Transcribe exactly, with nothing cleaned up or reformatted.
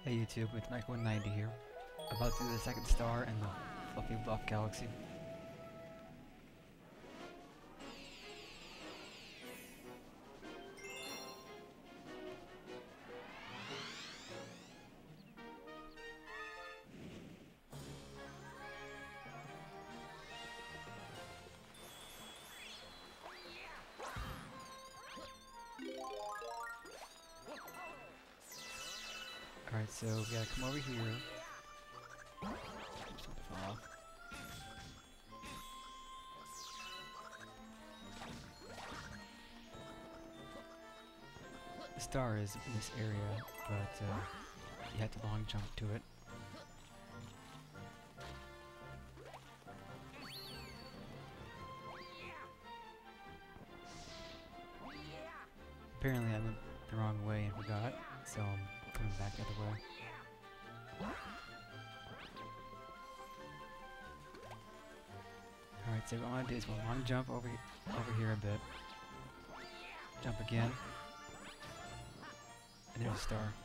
Hey YouTube, it's Mike one ninety here, about to do the second star in the Fluffy Bluff Galaxy. Alright, so we gotta come over here. Something fell off. The star is in this area, but uh, you have to long jump to it. Apparently I went the wrong way and forgot, so I'm coming back the other way. Alright, so what I want to do is we'll long jump over, over here a bit. Jump again. And there's a star.